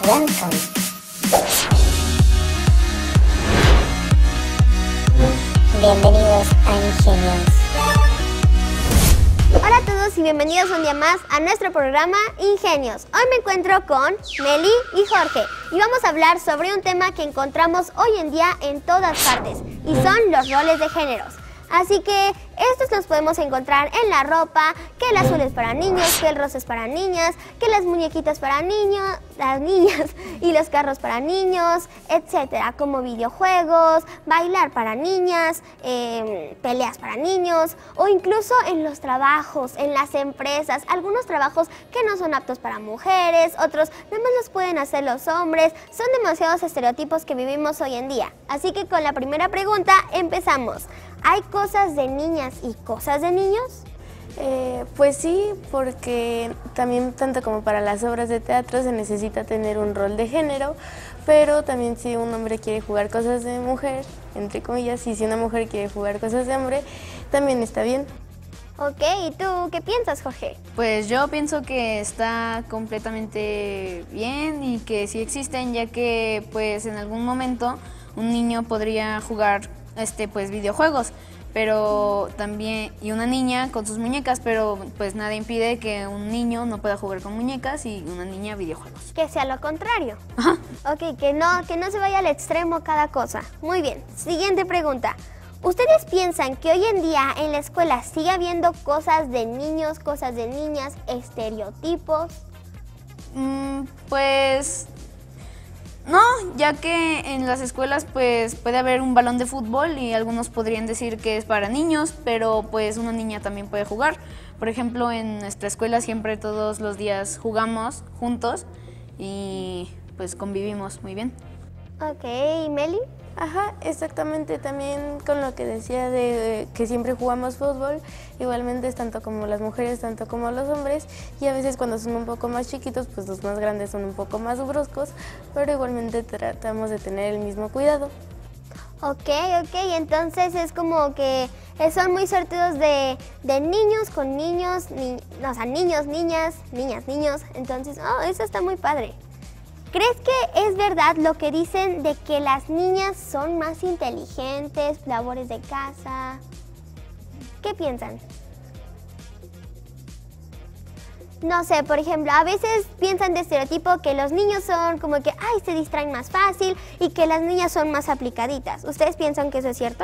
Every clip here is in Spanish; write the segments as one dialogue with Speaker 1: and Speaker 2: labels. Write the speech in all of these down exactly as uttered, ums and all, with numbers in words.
Speaker 1: Welcome. Bienvenidos a Ingenios.
Speaker 2: Hola a todos y bienvenidos un día más a nuestro programa Ingenios. Hoy me encuentro con Meli y Jorge y vamos a hablar sobre un tema que encontramos hoy en día en todas partes y son los roles de géneros. Así que estos los podemos encontrar en la ropa, que el azul es para niños, que el rosa es para niñas, que las muñequitas para niños, las niñas y los carros para niños, etcétera, como videojuegos, bailar para niñas, eh, peleas para niños o incluso en los trabajos, en las empresas, algunos trabajos que no son aptos para mujeres, otros nada más los pueden hacer los hombres, son demasiados estereotipos que vivimos hoy en día. Así que con la primera pregunta empezamos. ¿Hay cosas de niñas y cosas de niños?
Speaker 3: Eh, pues sí, porque también tanto como para las obras de teatro se necesita tener un rol de género, pero también si un hombre quiere jugar cosas de mujer, entre comillas, y si una mujer quiere jugar cosas de hombre, también está bien.
Speaker 2: Ok, ¿y tú qué piensas, Jorge?
Speaker 4: Pues yo pienso que está completamente bien y que sí existen, ya que pues en algún momento un niño podría jugar este pues videojuegos, pero también y una niña con sus muñecas, pero pues nada impide que un niño no pueda jugar con muñecas y una niña videojuegos.
Speaker 2: Que sea lo contrario.
Speaker 4: Ajá.
Speaker 2: Ok, que no, que no se vaya al extremo cada cosa. Muy bien, siguiente pregunta. ¿Ustedes piensan que hoy en día en la escuela sigue habiendo cosas de niños, cosas de niñas, estereotipos?
Speaker 4: Mm, pues no, ya que en las escuelas pues puede haber un balón de fútbol y algunos podrían decir que es para niños, pero pues una niña también puede jugar. Por ejemplo, en nuestra escuela siempre todos los días jugamos juntos y pues convivimos muy bien.
Speaker 2: Ok, ¿y Meli?
Speaker 3: Ajá, exactamente, también con lo que decía de, de que siempre jugamos fútbol, igualmente es tanto como las mujeres, tanto como los hombres, y a veces cuando son un poco más chiquitos, pues los más grandes son un poco más bruscos, pero igualmente tratamos de tener el mismo cuidado.
Speaker 2: Ok, ok, entonces es como que son muy sorteos de, de niños con niños, ni, o sea, niños, niñas, niñas, niños, entonces, oh, eso está muy padre. ¿Crees que es verdad lo que dicen de que las niñas son más inteligentes, labores de casa? ¿Qué piensan? No sé, por ejemplo, a veces piensan de estereotipo que los niños son como que, ay, se distraen más fácil y que las niñas son más aplicaditas. ¿Ustedes piensan que eso es cierto?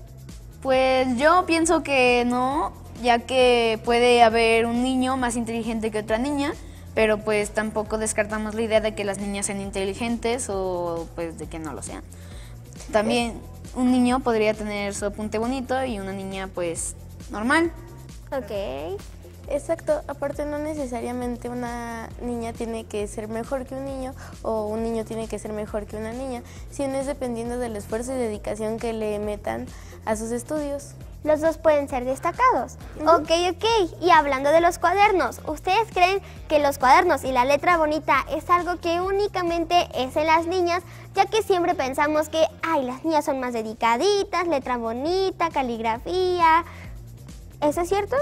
Speaker 4: Pues yo pienso que no, ya que puede haber un niño más inteligente que otra niña, pero pues tampoco descartamos la idea de que las niñas sean inteligentes o pues de que no lo sean. También un niño podría tener su apunte bonito y una niña pues normal.
Speaker 2: Ok.
Speaker 3: Exacto, aparte no necesariamente una niña tiene que ser mejor que un niño o un niño tiene que ser mejor que una niña, sino es dependiendo del esfuerzo y dedicación que le metan a sus estudios.
Speaker 2: Los dos pueden ser destacados. Uh-huh. Ok, ok. Y hablando de los cuadernos, ¿ustedes creen que los cuadernos y la letra bonita es algo que únicamente es en las niñas? Ya que siempre pensamos que, ay, las niñas son más dedicaditas, letra bonita, caligrafía. ¿Eso es cierto?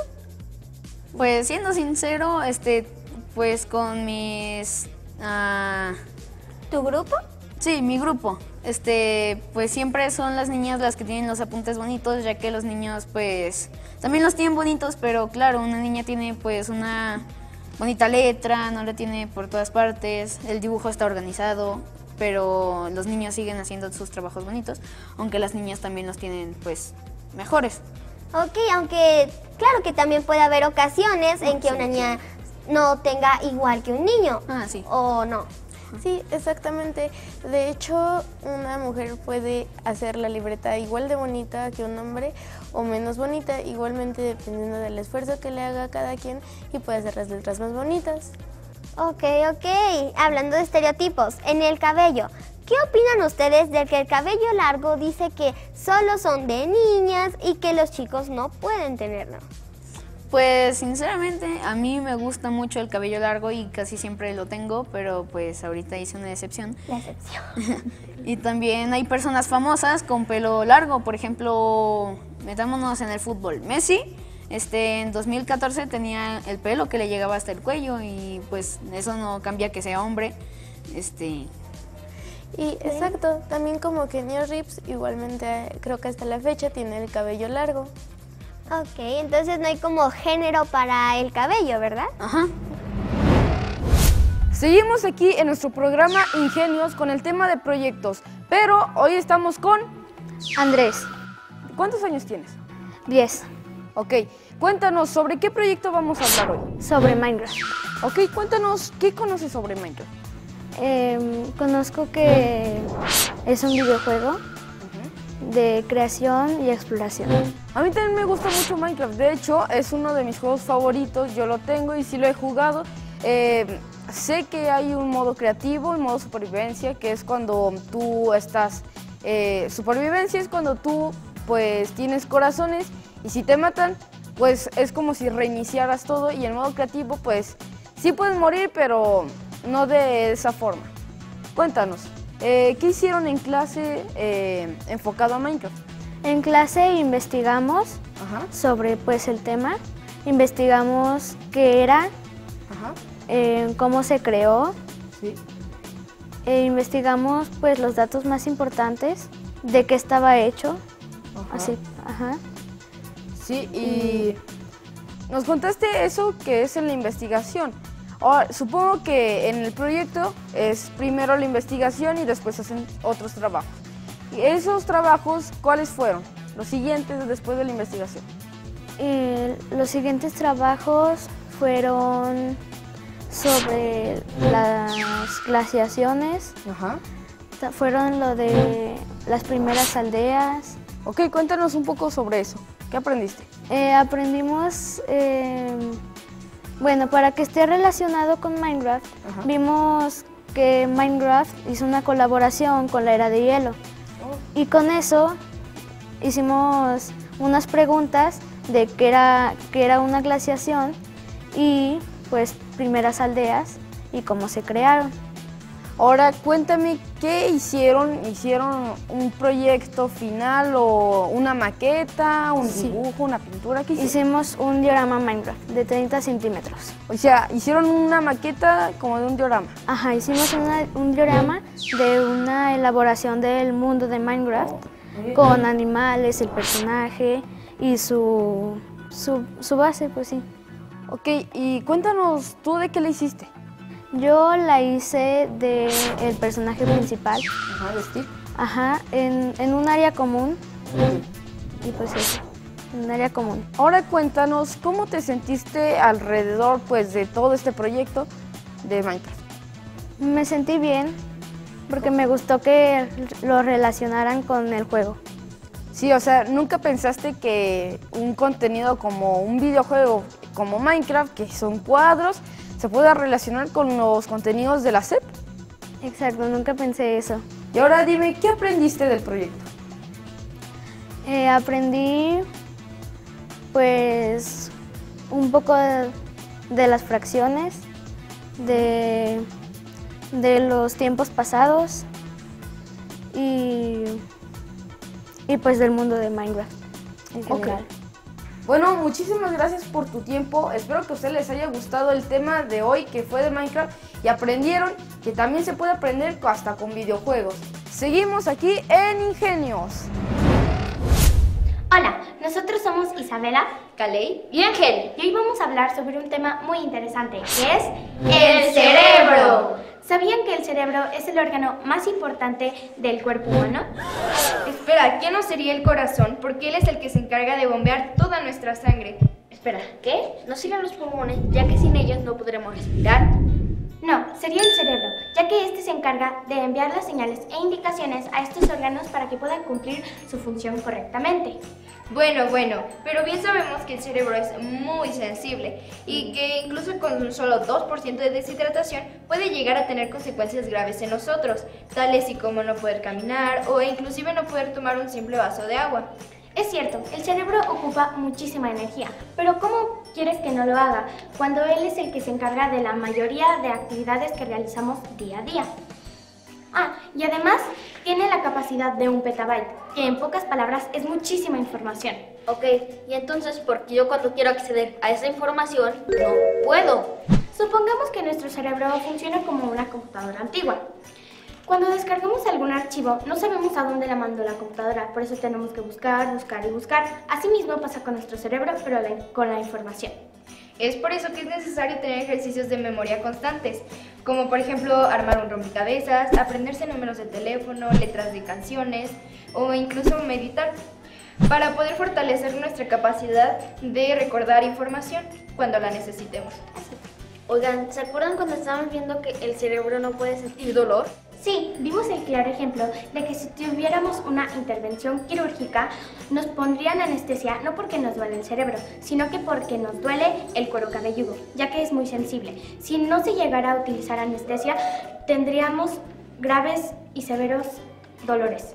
Speaker 4: Pues siendo sincero, este, pues con mis... Uh,
Speaker 2: ¿Tu grupo?
Speaker 4: Sí, mi grupo. Este, pues siempre son las niñas las que tienen los apuntes bonitos, ya que los niños pues también los tienen bonitos, pero claro, una niña tiene pues una bonita letra, no la tiene por todas partes, el dibujo está organizado, pero los niños siguen haciendo sus trabajos bonitos, aunque las niñas también los tienen pues mejores.
Speaker 2: Ok, aunque claro que también puede haber ocasiones en que
Speaker 4: sí,
Speaker 2: una niña no tenga igual que un niño.
Speaker 4: Ah, sí.
Speaker 2: ¿O no?
Speaker 3: Sí, exactamente. De hecho, una mujer puede hacer la libreta igual de bonita que un hombre o menos bonita, igualmente dependiendo del esfuerzo que le haga a cada quien y puede hacer las letras más bonitas.
Speaker 2: Ok, ok. Hablando de estereotipos, en el cabello, ¿qué opinan ustedes de que el cabello largo dice que solo son de niñas y que los chicos no pueden tenerlo?
Speaker 4: Pues sinceramente a mí me gusta mucho el cabello largo y casi siempre lo tengo, pero pues ahorita hice una excepción.
Speaker 2: La excepción.
Speaker 4: Y también hay personas famosas con pelo largo, por ejemplo, metámonos en el fútbol. Messi, este, en dos mil catorce tenía el pelo que le llegaba hasta el cuello y pues eso no cambia que sea hombre. este...
Speaker 3: Y exacto, también como que NeoRips igualmente creo que hasta la fecha tiene el cabello largo.
Speaker 2: Ok, entonces no hay como género para el cabello, ¿verdad?
Speaker 4: Ajá.
Speaker 5: Seguimos aquí en nuestro programa Ingenios con el tema de proyectos, pero hoy estamos con...
Speaker 6: Andrés,
Speaker 5: ¿Cuántos años tienes?
Speaker 6: diez,
Speaker 5: Ok, cuéntanos sobre qué proyecto vamos a hablar hoy.
Speaker 6: sobre Minecraft.
Speaker 5: Ok, cuéntanos qué conoces sobre Minecraft.
Speaker 6: Eh, conozco que es un videojuego de creación y exploración.
Speaker 5: A mí también me gusta mucho Minecraft, de hecho es uno de mis juegos favoritos, yo lo tengo y sí lo he jugado. Eh, sé que hay un modo creativo, un modo supervivencia, que es cuando tú estás... Eh, supervivencia es cuando tú pues tienes corazones y si te matan pues es como si reiniciaras todo, y en modo creativo pues sí puedes morir pero no de esa forma. Cuéntanos, eh, ¿qué hicieron en clase eh, enfocado a Minecraft?
Speaker 6: En clase investigamos
Speaker 5: Ajá,
Speaker 6: sobre pues el tema, investigamos qué era,
Speaker 5: ajá,
Speaker 6: eh, cómo se creó,
Speaker 5: sí.
Speaker 6: e investigamos pues los datos más importantes de qué estaba hecho.
Speaker 5: Ajá.
Speaker 6: Así, ajá.
Speaker 5: Sí, y nos contaste eso que es en la investigación. Ahora, supongo que en el proyecto es primero la investigación y después hacen otros trabajos. ¿Y esos trabajos cuáles fueron? Los siguientes después de la investigación.
Speaker 6: Y los siguientes trabajos fueron sobre las glaciaciones,
Speaker 5: Ajá.
Speaker 6: ta- fueron lo de las primeras aldeas.
Speaker 5: Ok, cuéntanos un poco sobre eso. ¿Qué aprendiste?
Speaker 6: Eh, aprendimos, eh, bueno, para que esté relacionado con Minecraft,
Speaker 5: Ajá.
Speaker 6: vimos que Minecraft hizo una colaboración con la Era de Hielo. Y con eso hicimos unas preguntas de qué era, qué era una glaciación y pues primeras aldeas y cómo se crearon.
Speaker 5: Ahora cuéntame qué hicieron. ¿Hicieron un proyecto final o una maqueta, un
Speaker 6: Sí.
Speaker 5: dibujo, una pintura? ¿Qué hicieron?
Speaker 6: Hicimos un diorama Minecraft de treinta centímetros.
Speaker 5: O sea, hicieron una maqueta como de un diorama.
Speaker 6: Ajá, hicimos una- un diorama de una elaboración del mundo de Minecraft con animales, el personaje y su, su, su base, pues sí.
Speaker 5: Ok, y cuéntanos tú de qué le hiciste.
Speaker 6: Yo la hice del personaje principal,
Speaker 5: Ajá, de Steve.
Speaker 6: ajá, en, en un área común y pues eso, en un área común.
Speaker 5: Ahora cuéntanos cómo te sentiste alrededor pues de todo este proyecto de Minecraft.
Speaker 6: Me sentí bien porque me gustó que lo relacionaran con el juego.
Speaker 5: Sí, o sea, ¿nunca pensaste que un contenido como un videojuego como Minecraft, que son cuadros, se pueda relacionar con los contenidos de la S E P?
Speaker 6: Exacto, nunca pensé eso.
Speaker 5: Y ahora dime, ¿qué aprendiste del proyecto?
Speaker 6: Eh, aprendí pues un poco de, de las fracciones, de, de los tiempos pasados y, y pues del mundo de Minecraft en
Speaker 5: Ok.
Speaker 6: general.
Speaker 5: Bueno, muchísimas gracias por tu tiempo. Espero que a ustedes les haya gustado el tema de hoy, que fue de Minecraft, y aprendieron que también se puede aprender hasta con videojuegos. Seguimos aquí en Ingenios.
Speaker 7: Hola, nosotros somos Isabela, Caley y Ángel. Y hoy vamos a hablar sobre un tema muy interesante, que es el cerebro. ¿Sabían que el cerebro es el órgano más importante del cuerpo humano?
Speaker 8: Espera, ¿qué no sería el corazón? Porque él es el que se encarga de bombear toda nuestra sangre.
Speaker 7: Espera, ¿qué? ¿No serían los pulmones, ya que sin ellos no podremos respirar? No, sería el cerebro, ya que este se encarga de enviar las señales e indicaciones a estos órganos para que puedan cumplir su función correctamente.
Speaker 8: Bueno, bueno, pero bien sabemos que el cerebro es muy sensible y que incluso con un solo dos por ciento de deshidratación puede llegar a tener consecuencias graves en nosotros, tales y como no poder caminar o inclusive no poder tomar un simple vaso de agua.
Speaker 7: Es cierto, el cerebro ocupa muchísima energía, pero ¿cómo quieres que no lo haga cuando él es el que se encarga de la mayoría de actividades que realizamos día a día? Ah, y además tiene la capacidad de un petabyte, que en pocas palabras es muchísima información.
Speaker 9: Ok, y entonces, ¿por qué yo cuando quiero acceder a esa información no puedo?
Speaker 7: Supongamos que nuestro cerebro funciona como una computadora antigua. Cuando descargamos algún archivo, no sabemos a dónde la mandó la computadora, por eso tenemos que buscar, buscar y buscar. Asimismo pasa con nuestro cerebro, pero la- con la información.
Speaker 8: Es por eso que es necesario tener ejercicios de memoria constantes, como por ejemplo armar un rompecabezas, aprenderse números de teléfono, letras de canciones o incluso meditar, para poder fortalecer nuestra capacidad de recordar información cuando la necesitemos.
Speaker 9: Oigan, ¿se acuerdan cuando estaban viendo que el cerebro no puede sentir dolor?
Speaker 7: Sí, vimos el claro ejemplo de que si tuviéramos una intervención quirúrgica, nos pondrían anestesia no porque nos duele el cerebro, sino que porque nos duele el cuero cabelludo, ya que es muy sensible. Si no se llegara a utilizar anestesia, tendríamos graves y severos dolores.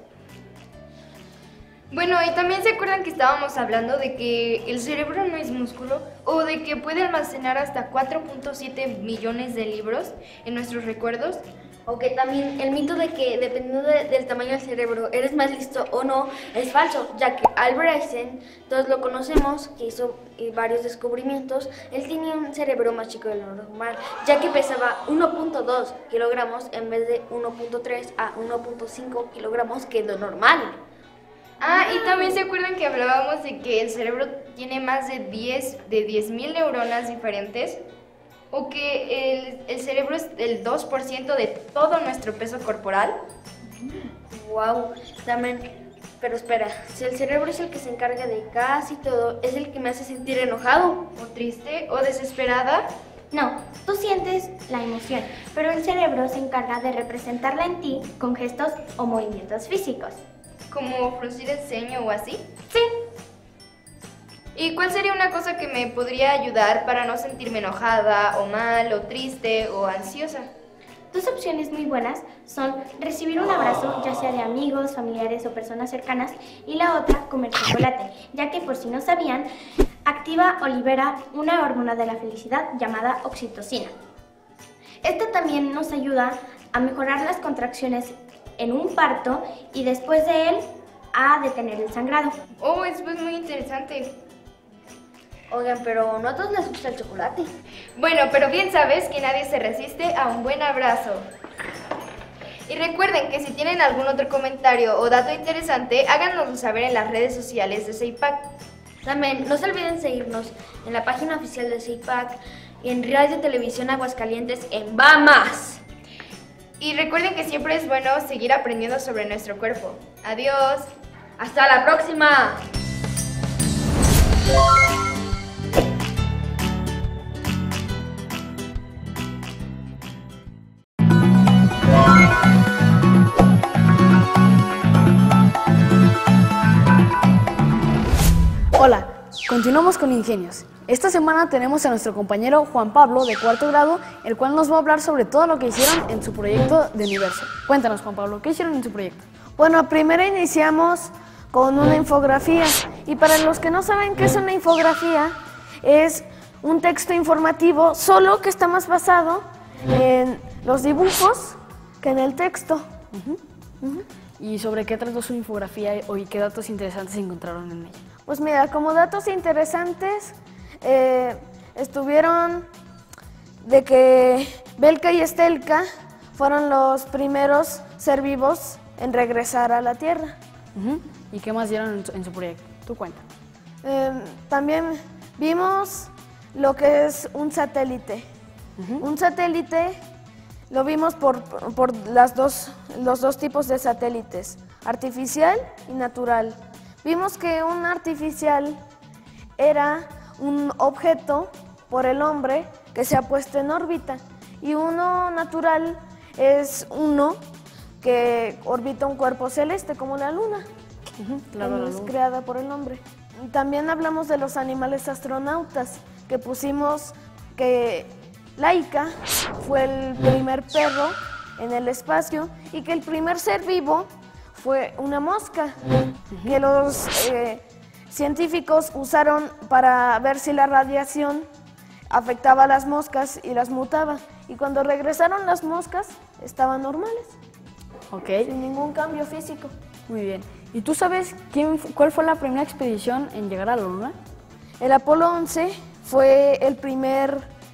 Speaker 8: Bueno, y también se acuerdan que estábamos hablando de que el cerebro no es músculo o de que puede almacenar hasta cuatro punto siete millones de libros en nuestros recuerdos.
Speaker 9: O que también el mito de que dependiendo de- del tamaño del cerebro eres más listo o no es falso, ya que Albert Einstein, todos lo conocemos, que hizo eh, varios descubrimientos, él tenía un cerebro más chico de lo normal, ya que pesaba uno punto dos kilogramos en vez de uno punto tres a uno punto cinco kilogramos, que es lo normal.
Speaker 8: Ah, y también se acuerdan que hablábamos de que el cerebro tiene más de diez de diez mil neuronas diferentes, o que el, el cerebro es el dos por ciento de todo nuestro peso corporal.
Speaker 9: Wow, también, pero espera, si el cerebro es el que se encarga de casi todo, es el que me hace sentir enojado.
Speaker 8: O triste o desesperada.
Speaker 7: No, tú sientes la emoción, pero el cerebro se encarga de representarla en ti con gestos o movimientos físicos.
Speaker 8: Como fruncir el ceño o así.
Speaker 7: Sí.
Speaker 8: ¿Y cuál sería una cosa que me podría ayudar para no sentirme enojada o mal o triste o ansiosa?
Speaker 7: Dos opciones muy buenas son recibir un abrazo, ya sea de amigos, familiares o personas cercanas, y la otra, comer chocolate, ya que por si no sabían, activa o libera una hormona de la felicidad llamada oxitocina. Esta también nos ayuda a mejorar las contracciones en un parto y después de él a detener el sangrado.
Speaker 8: Oh, eso es muy interesante.
Speaker 9: Oigan, pero no a todos les gusta el chocolate.
Speaker 8: Bueno, pero bien sabes que nadie se resiste a un buen abrazo. Y recuerden que si tienen algún otro comentario o dato interesante, háganoslo saber en las redes sociales de CEIPAC.
Speaker 9: También no se olviden seguirnos en la página oficial de CEIPAC y en Radio Televisión Aguascalientes en Va Más.
Speaker 8: Y recuerden que siempre es bueno seguir aprendiendo sobre nuestro cuerpo. Adiós.
Speaker 9: ¡Hasta la próxima!
Speaker 10: Hola, continuamos con Ingenios. Esta semana tenemos a nuestro compañero Juan Pablo, de cuarto grado, el cual nos va a hablar sobre todo lo que hicieron en su proyecto de universo. Cuéntanos, Juan Pablo, ¿qué hicieron en su proyecto?
Speaker 5: Bueno, primero iniciamos con una infografía, y para los que no saben qué es una infografía, es un texto informativo, solo que está más basado en los dibujos que en el texto.
Speaker 10: ¿Y sobre qué trató su infografía y qué datos interesantes encontraron en ella?
Speaker 5: Pues mira, como datos interesantes, eh, estuvieron de que Belka y Estelka fueron los primeros ser vivos en regresar a la Tierra.
Speaker 10: Uh-huh. ¿Y qué más dieron en su, en su proyecto? Tú cuenta.
Speaker 5: Eh, también vimos lo que es un satélite. Uh-huh. Un satélite lo vimos por, por las dos, los dos tipos de satélites, artificial y natural. Vimos que un artificial era un objeto por el hombre que se ha puesto en órbita, y uno natural es uno que orbita un cuerpo celeste como la luna.
Speaker 10: Uh-huh, claro, la
Speaker 5: es
Speaker 10: luna.
Speaker 5: Creada por el hombre. También hablamos de los animales astronautas, que pusimos que Laika fue el primer perro en el espacio y que el primer ser vivo fue una mosca, uh-huh, que los eh, científicos usaron para ver si la radiación afectaba a las moscas y las mutaba. Y cuando regresaron las moscas, estaban normales,
Speaker 10: okay,
Speaker 5: sin ningún cambio físico.
Speaker 10: Muy bien. ¿Y tú sabes quién, cuál fue la primera expedición en llegar a la Luna?
Speaker 5: El Apolo once fue el primer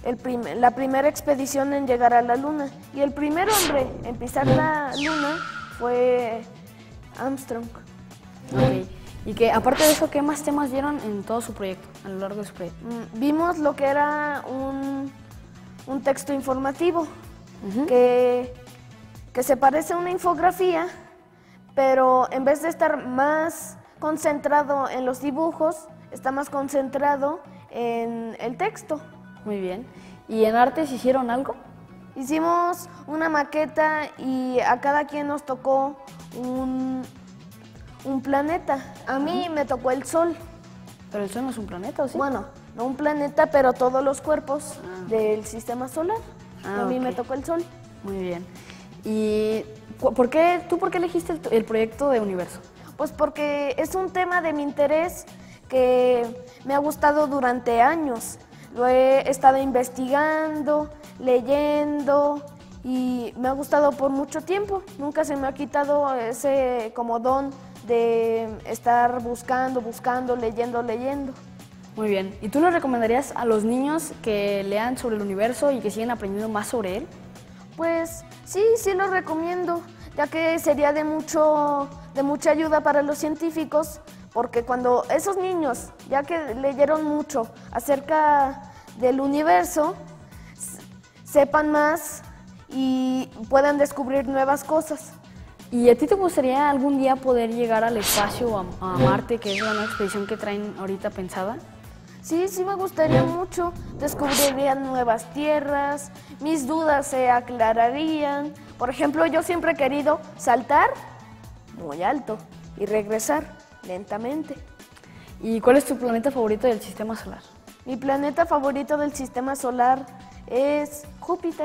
Speaker 3: el prim la primera expedición en llegar a la Luna. Y el primer hombre en pisar la Luna fue Armstrong.
Speaker 10: Ok. Y que aparte de eso, ¿qué más temas vieron en todo su proyecto, a lo largo de su proyecto?
Speaker 3: Mm, Vimos lo que era un, un texto informativo, uh-huh. que, que se parece a una infografía, pero en vez de estar más concentrado en los dibujos, está más concentrado en el texto.
Speaker 10: Muy bien. ¿Y en artes hicieron algo?
Speaker 3: Hicimos una maqueta y a cada quien nos tocó un, un planeta. A mí me tocó el Sol.
Speaker 10: ¿Pero el Sol no es un planeta o sí?
Speaker 3: Bueno, no un planeta, pero todos los cuerpos ah. del sistema solar.
Speaker 10: Ah,
Speaker 3: a mí
Speaker 10: okay.
Speaker 3: me tocó el Sol.
Speaker 10: Muy bien. ¿Y por qué, tú por qué elegiste el, el proyecto de Universo?
Speaker 3: Pues porque es un tema de mi interés que me ha gustado durante años. Lo he estado investigando, leyendo y me ha gustado por mucho tiempo. Nunca se me ha quitado ese como don de estar buscando, buscando, leyendo, leyendo.
Speaker 10: Muy bien. ¿Y tú le recomendarías a los niños que lean sobre el universo y que sigan aprendiendo más sobre él?
Speaker 3: Pues sí, sí lo recomiendo, ya que sería de, mucho, de mucha ayuda para los científicos, porque cuando esos niños, ya que leyeron mucho acerca del universo, sepan más y puedan descubrir nuevas cosas.
Speaker 10: ¿Y a ti te gustaría algún día poder llegar al espacio, a, a Marte, que es la nueva expedición que traen ahorita pensada?
Speaker 3: Sí, sí me gustaría mucho. Descubrirían nuevas tierras, mis dudas se aclararían. Por ejemplo, yo siempre he querido saltar muy alto y regresar lentamente.
Speaker 10: ¿Y cuál es tu planeta favorito del sistema solar?
Speaker 3: Mi planeta favorito del sistema solar es Júpiter.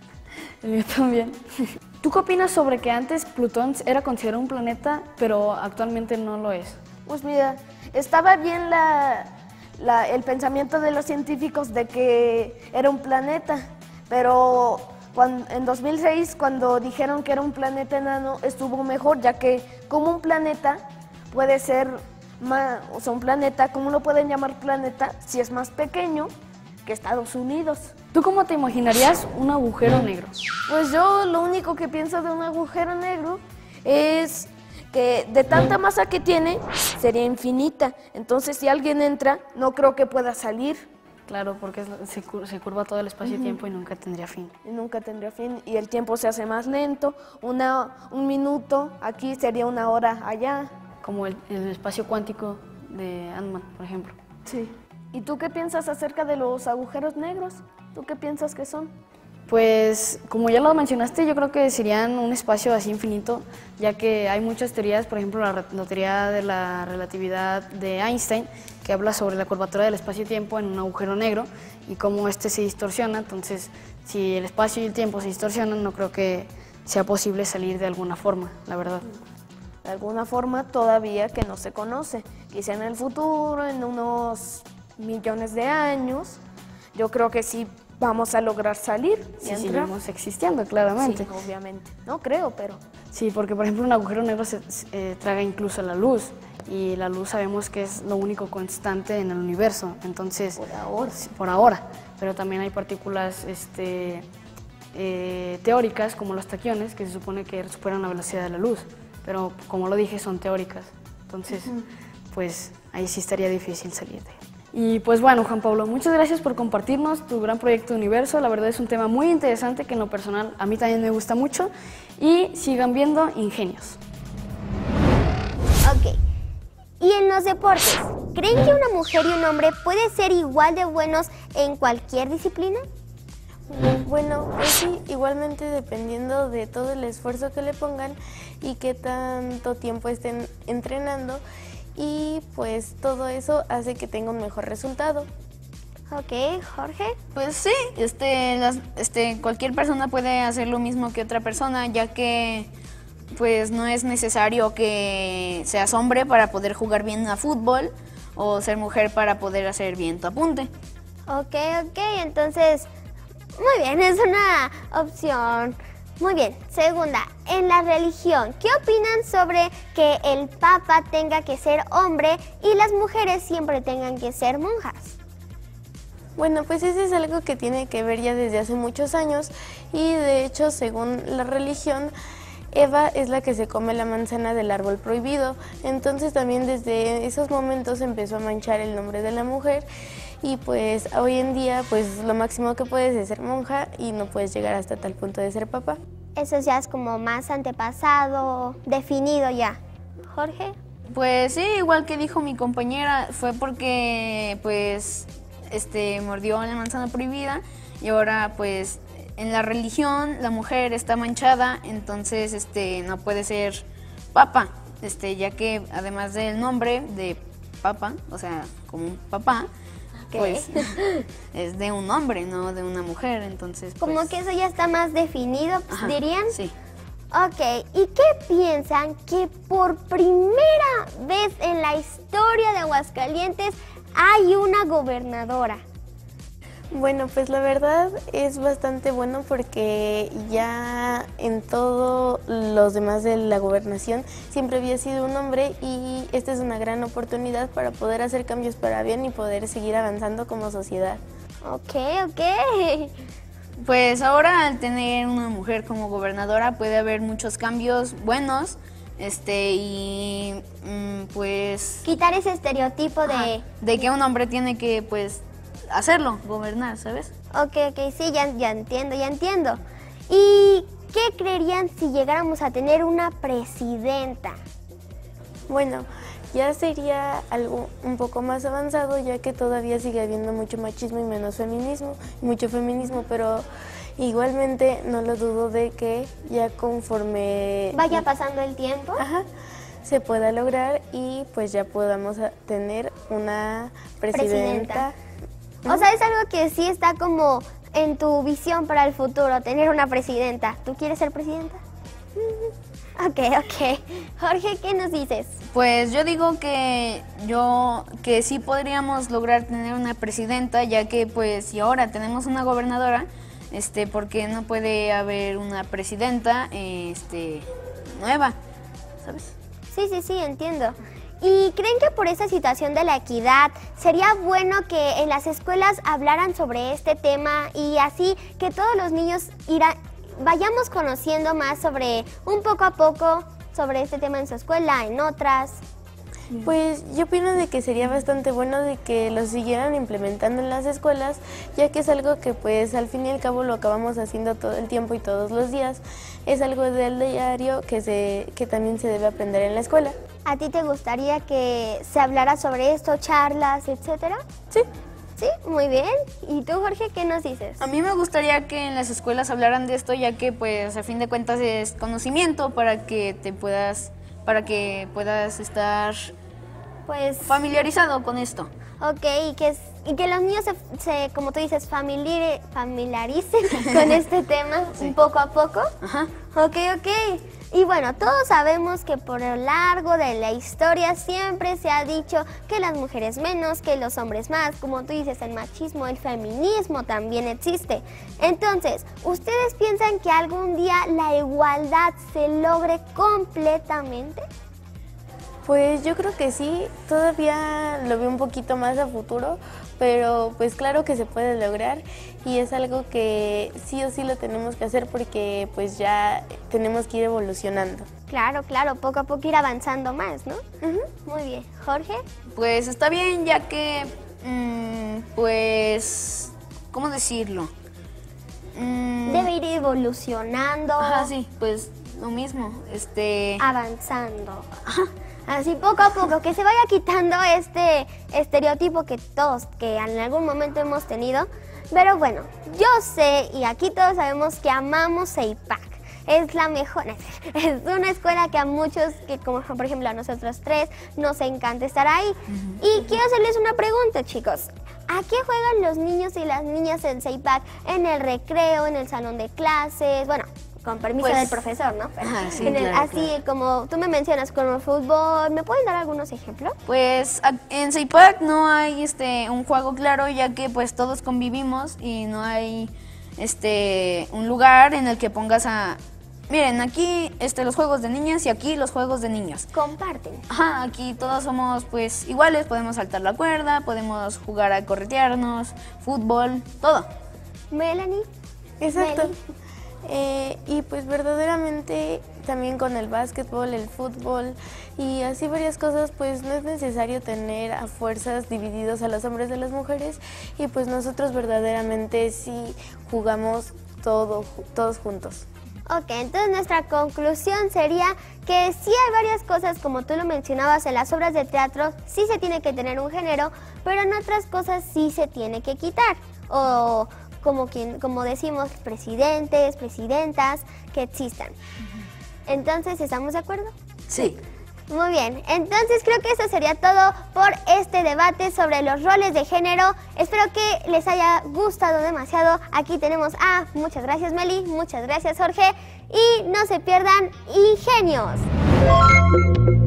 Speaker 10: El mío también. ¿Tú qué opinas sobre que antes Plutón era considerado un planeta, pero actualmente no lo es?
Speaker 3: Pues mira, estaba bien la, la, el pensamiento de los científicos de que era un planeta, pero cuando, en dos mil seis, cuando dijeron que era un planeta enano, estuvo mejor, ya que como un planeta puede ser más, o sea, un planeta, ¿cómo lo pueden llamar planeta si es más pequeño que Estados Unidos?
Speaker 10: ¿Tú cómo te imaginarías un agujero negro?
Speaker 3: Pues yo lo único que pienso de un agujero negro es que de tanta masa que tiene, sería infinita. Entonces, si alguien entra, no creo que pueda salir.
Speaker 10: Claro, porque se, se curva todo el espacio-tiempo uh-huh. y nunca tendría fin.
Speaker 3: Y nunca tendría fin, y el tiempo se hace más lento. Una, un minuto aquí sería una hora allá.
Speaker 10: Como el, el espacio cuántico de Ant-Man, por ejemplo.
Speaker 3: Sí. ¿Y tú qué piensas acerca de los agujeros negros? ¿Tú qué piensas que son?
Speaker 10: Pues, como ya lo mencionaste, yo creo que serían un espacio así infinito, ya que hay muchas teorías, por ejemplo, la, la teoría de la relatividad de Einstein, que habla sobre la curvatura del espacio-tiempo en un agujero negro y cómo este se distorsiona. Entonces, si el espacio y el tiempo se distorsionan, no creo que sea posible salir de alguna forma, la verdad.
Speaker 3: De alguna forma todavía que no se conoce. Quizá en el futuro, en unos millones de años, yo creo que sí vamos a lograr salir.
Speaker 10: Si seguimos existiendo, claramente.
Speaker 3: Sí, obviamente. No creo, pero...
Speaker 10: Sí, porque por ejemplo un agujero negro se, se eh, traga incluso la luz, y la luz sabemos que es lo único constante en el universo, entonces...
Speaker 3: Por ahora.
Speaker 10: Por ahora, pero también hay partículas este, eh, teóricas, como los taquiones, que se supone que superan la velocidad de la luz, pero como lo dije, son teóricas, entonces uh-huh. pues ahí sí estaría difícil salir de ahí. Y pues bueno, Juan Pablo, muchas gracias por compartirnos tu gran proyecto Universo. La verdad es un tema muy interesante que en lo personal a mí también me gusta mucho. Y sigan viendo Ingenios.
Speaker 2: Ok. Y en los deportes, ¿creen que una mujer y un hombre pueden ser igual de buenos en cualquier disciplina?
Speaker 3: Bueno, pues sí, igualmente dependiendo de todo el esfuerzo que le pongan y qué tanto tiempo estén entrenando. Y pues todo eso hace que tenga un mejor resultado.
Speaker 2: Ok, Jorge.
Speaker 4: Pues sí, este, las, este, cualquier persona puede hacer lo mismo que otra persona, ya que pues no es necesario que seas hombre para poder jugar bien a fútbol o ser mujer para poder hacer bien tu apunte.
Speaker 2: Ok, ok, entonces, muy bien, es una opción. Muy bien, segunda, en la religión, ¿qué opinan sobre que el Papa tenga que ser hombre y las mujeres siempre tengan que ser monjas?
Speaker 3: Bueno, pues eso es algo que tiene que ver ya desde hace muchos años y de hecho, según la religión, Eva es la que se come la manzana del árbol prohibido. Entonces también desde esos momentos empezó a manchar el nombre de la mujer y pues hoy en día pues lo máximo que puedes es ser monja y no puedes llegar hasta tal punto de ser papá.
Speaker 2: Eso ya es como más antepasado, definido ya. ¿Jorge?
Speaker 4: Pues sí, igual que dijo mi compañera, fue porque pues este mordió la manzana prohibida y ahora pues en la religión la mujer está manchada, entonces este no puede ser papa, este ya que además del nombre de papa, o sea, como un papá, okay, pues es de un hombre, no de una mujer, entonces
Speaker 2: como
Speaker 4: pues,
Speaker 2: que eso ya está más definido, pues,
Speaker 4: ajá,
Speaker 2: dirían.
Speaker 4: Sí.
Speaker 2: Ok, ¿y qué piensan que por primera vez en la historia de Aguascalientes hay una gobernadora?
Speaker 3: Bueno, pues la verdad es bastante bueno porque ya en todos los demás de la gobernación siempre había sido un hombre y esta es una gran oportunidad para poder hacer cambios para bien y poder seguir avanzando como sociedad.
Speaker 2: Ok, ok.
Speaker 4: Pues ahora al tener una mujer como gobernadora puede haber muchos cambios buenos, este y mm, pues
Speaker 2: quitar ese estereotipo de
Speaker 4: ajá, de que un hombre tiene que pues hacerlo, gobernar, ¿sabes?
Speaker 2: Ok, ok, sí, ya, ya entiendo, ya entiendo. ¿Y qué creerían si llegáramos a tener una presidenta?
Speaker 3: Bueno, ya sería algo un poco más avanzado, ya que todavía sigue habiendo mucho machismo y menos feminismo, mucho feminismo, pero igualmente no lo dudo de que ya conforme
Speaker 2: vaya pasando el tiempo,
Speaker 3: ajá, se pueda lograr y pues ya podamos tener una presidenta.
Speaker 2: presidenta. O sea, es algo que sí está como en tu visión para el futuro, tener una presidenta. ¿Tú quieres ser presidenta? Ok, ok. Jorge, ¿qué nos dices?
Speaker 4: Pues yo digo que yo que sí podríamos lograr tener una presidenta, ya que pues si ahora tenemos una gobernadora, este, ¿por qué no puede haber una presidenta este, nueva? ¿Sabes?
Speaker 2: Sí, sí, sí, entiendo. ¿Y creen que por esa situación de la equidad sería bueno que en las escuelas hablaran sobre este tema y así que todos los niños irán, vayamos conociendo más sobre, un poco a poco, sobre este tema en su escuela, en otras?
Speaker 3: Pues yo opino de que sería bastante bueno de que lo siguieran implementando en las escuelas, ya que es algo que pues al fin y al cabo lo acabamos haciendo todo el tiempo y todos los días. Es algo del diario que, se, que también se debe aprender en la escuela.
Speaker 2: ¿A ti te gustaría que se hablara sobre esto, charlas, etcétera?
Speaker 3: Sí.
Speaker 2: Sí, muy bien. ¿Y tú, Jorge, qué nos dices?
Speaker 4: A mí me gustaría que en las escuelas hablaran de esto, ya que pues a fin de cuentas es conocimiento para que te puedas, para que puedas estar
Speaker 2: pues
Speaker 4: familiarizado con esto.
Speaker 2: Ok, y que, y que los niños se, se como tú dices, familiar, familiaricen con este tema sí. un poco a poco.
Speaker 4: Ajá.
Speaker 2: Ok, ok. Y bueno, todos sabemos que por lo largo de la historia siempre se ha dicho que las mujeres menos, que los hombres más. Como tú dices, el machismo, el feminismo también existe. Entonces, ¿ustedes piensan que algún día la igualdad se logre completamente?
Speaker 3: Pues yo creo que sí, todavía lo veo un poquito más a futuro, pero pues claro que se puede lograr y es algo que sí o sí lo tenemos que hacer porque pues ya tenemos que ir evolucionando.
Speaker 2: Claro, claro, poco a poco ir avanzando más, ¿no? Uh-huh. Muy bien. ¿Jorge?
Speaker 4: Pues está bien, ya que, mmm, pues, ¿cómo decirlo?
Speaker 2: Mm, Debe ir evolucionando.
Speaker 4: Ajá, sí, pues lo mismo, este...
Speaker 2: avanzando. Ajá. Así poco a poco, que se vaya quitando este estereotipo que todos, que en algún momento hemos tenido. Pero bueno, yo sé y aquí todos sabemos que amamos CEIPAC. Es la mejor, es una escuela que a muchos, que como por ejemplo a nosotros tres, nos encanta estar ahí. Uh-huh. Y quiero hacerles una pregunta, chicos. ¿A qué juegan los niños y las niñas en CEIPAC? ¿En el recreo, en el salón de clases? Bueno, con permiso pues, del profesor, ¿no? Pero
Speaker 4: ajá, sí,
Speaker 2: en el,
Speaker 4: claro,
Speaker 2: así
Speaker 4: claro.
Speaker 2: Como tú me mencionas, como fútbol, ¿me puedes dar algunos ejemplos?
Speaker 4: Pues en CEIPAC no hay este un juego claro, ya que pues todos convivimos y no hay este un lugar en el que pongas a Miren, aquí este, los juegos de niñas y aquí los juegos de niños.
Speaker 2: Comparten.
Speaker 4: Ajá, aquí todos somos pues iguales, podemos saltar la cuerda, podemos jugar a corretearnos, fútbol, todo.
Speaker 2: Melanie.
Speaker 3: Exacto.
Speaker 2: Meli.
Speaker 3: Eh, y pues verdaderamente también con el básquetbol, el fútbol y así varias cosas, pues no es necesario tener a fuerzas divididos a los hombres de las mujeres y pues nosotros verdaderamente sí jugamos todo, todos juntos.
Speaker 2: Ok, entonces nuestra conclusión sería que sí hay varias cosas, como tú lo mencionabas, en las obras de teatro sí se tiene que tener un género, pero en otras cosas sí se tiene que quitar. O como, quien, como decimos, presidentes, presidentas, que existan. Entonces, ¿estamos de acuerdo?
Speaker 4: Sí.
Speaker 2: Muy bien, entonces creo que eso sería todo por este debate sobre los roles de género. Espero que les haya gustado demasiado. Aquí tenemos a, muchas gracias Meli, muchas gracias Jorge, y no se pierdan Ingenios.